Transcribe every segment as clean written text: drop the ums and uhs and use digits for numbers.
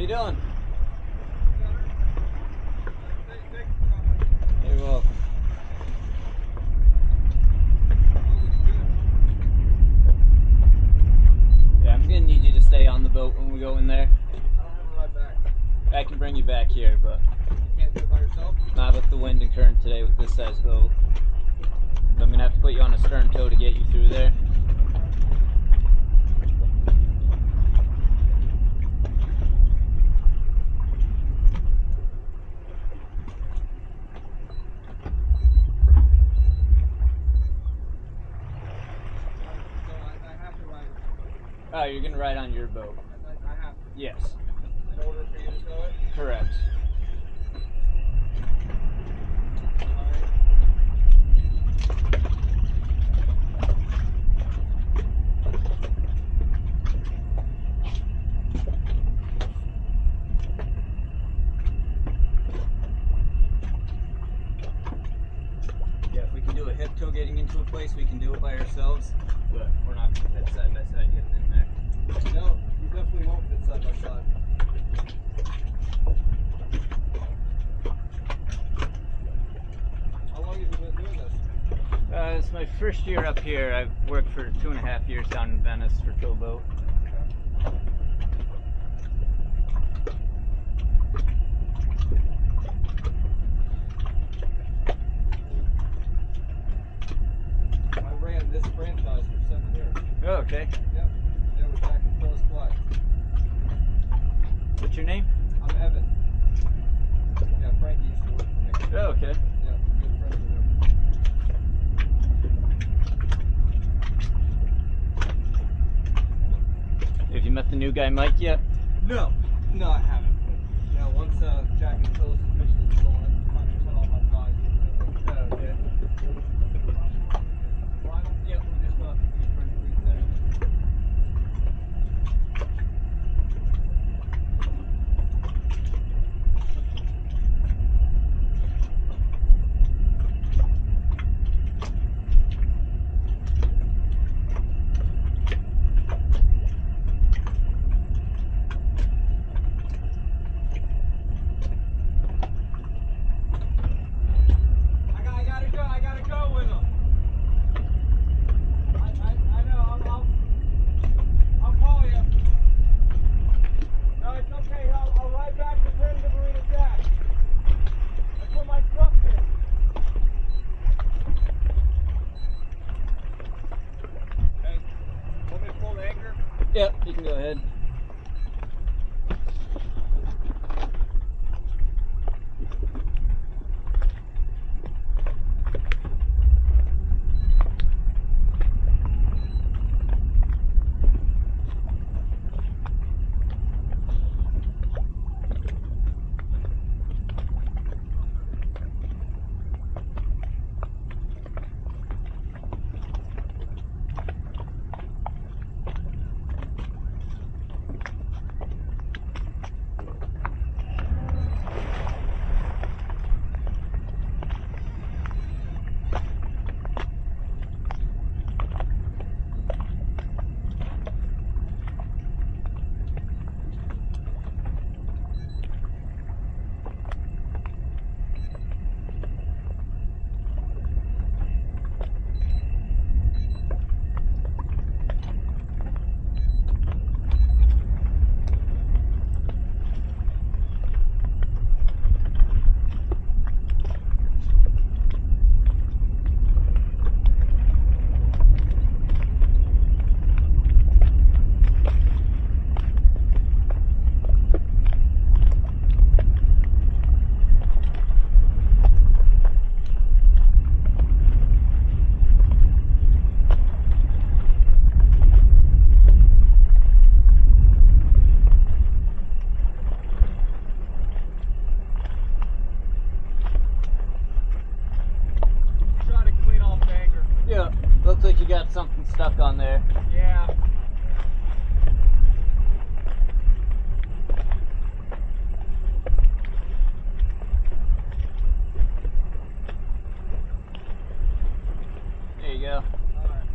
you doing? You're welcome. Yeah, I'm gonna need you to stay on the boat when we go in there. I don't have a ride back. I can bring you back here, but You can't do it by yourself? not with the wind and current today with this size boat. I'm gonna have to put you on a stern tow to get you through there. Oh, you're gonna ride on your boat. I have to. Yes. In order for you to tow it? Correct. Alright. Yeah, if we can do a hip tow getting into a place, we can do it by ourselves, but we're not gonna fit side by side getting in there. No, you definitely won't fit side by side. How long have you been doing this? It's my first year up here. I've worked for 2.5 years down in Venice for towboat. I ran this franchise for 7 years. Oh, okay. Yep. It was back in Phyllis Black. What's your name? I'm Evan. Yeah, Frankie used to work for me. Oh, okay. Yeah, good friends with him. Have you met the new guy, Mike, yet? No, I haven't. You know, once Jack and Phyllis officially sold it, I finally cut all my ties. Oh, okay. Yep, we're just going to keep pretty free there. I gotta go with him. I know, I'll call you. No, it's okay, I'll ride back to Brenda Marina Jack. That's where my truck is. Okay, want me to pull the anchor? Yep, you can go ahead. Looks like you got something stuck on there. Yeah. There you go. Alright.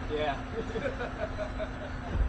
Yeah.